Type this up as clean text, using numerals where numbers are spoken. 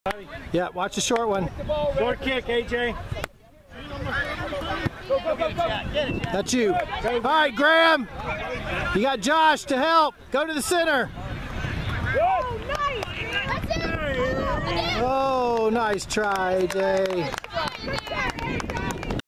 Yeah, watch the short one. Short kick, AJ. That's you. All right, Graham. You got Josh to help. Go to the center. Oh, nice! That's it! Oh, nice try, AJ.